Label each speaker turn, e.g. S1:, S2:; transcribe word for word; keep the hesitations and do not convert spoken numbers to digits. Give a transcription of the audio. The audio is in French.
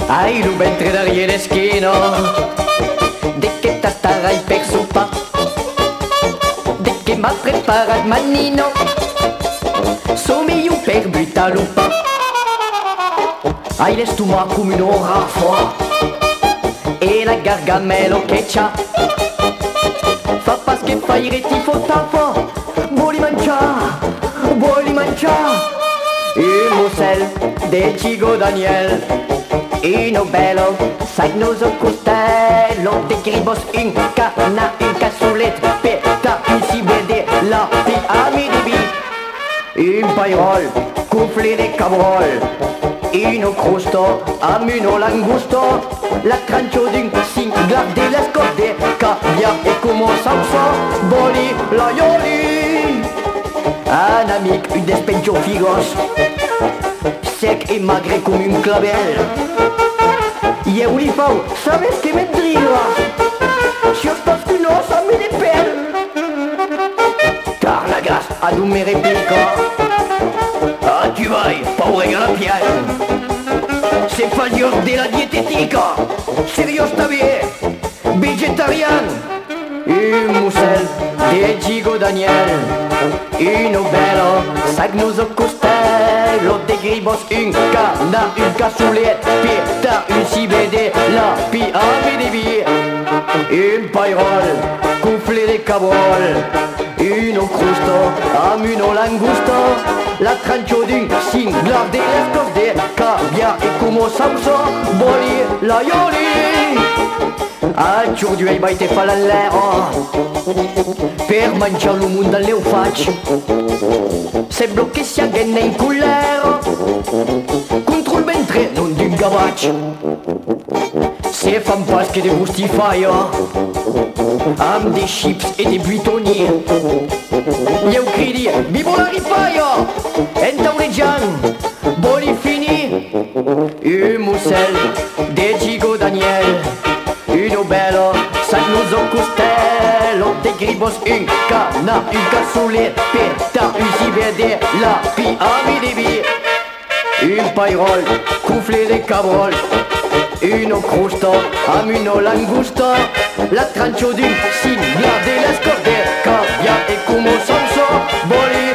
S1: Hai il ventre d'Ariele Schino, de che tastarai per sopa, de che m'ha preparat Mannino, somiglia per Butalupa. Hai le stomaco come un orafo e la gargamelo che c'ha, fa pas che fai retifo tafo, vuoi mangiare, vuoi mangiare. Il musel del Cigo Daniel, Ino bello, sagnoso costello, de gribos in cana, in cassolette, peta, in si vede la piramide, in pairol, couffle de cabrol, Ino crusto, amuno langusto, la trancio d'un singlar de la scorde, caviar e como salsa, boli, la ioli. Un amic, un despencho figos, sec et magré comme une clavel. E eu li fau, sabes que me driva? Si os pas cunos a me de pel. Car la gas a du me replica. Ah, tu vai, paure a la piel. C'est falios de la dietética. Serios ta bien, vegetarian. Un musel de Cigo Daniel, Ino bello, sagnoso costello, de gribos in cana, un cassolette, peta, un si vede la piramide vie, un pairol, couffle de cabrol, Ino crusto, amuno langusto, la trancio d'un singlar de l'escorde, caviar e como salsa, boli, la ioli. Aujourd'hui il va te fa l'all'era per mangiare il mondo alle facce. Sembra che sia genne in colera contro il ventre non di un gavaccio. Se fan pasche de bustifaia am des chips e de buitonier. Io credi vivo la ripaia entaureggian boli fini. Un musel de Cigo Daniel, Uno bello, sagnoso costello, de gribos in cana, un cassolette, peta, un si vede la piramide vie, un pairol, couffle de cabrol, Uno crusto, amuno langusto, la trancio d'un singlar de l'escorde, caviar e como salsa, boli.